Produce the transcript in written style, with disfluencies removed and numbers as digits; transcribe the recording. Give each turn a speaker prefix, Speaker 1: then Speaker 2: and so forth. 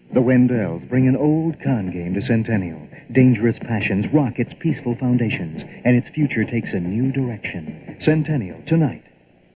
Speaker 1: The Wendells bring an old con game to Centennial. Dangerous passions rock its peaceful foundations, and its future takes a new direction. Centennial, tonight.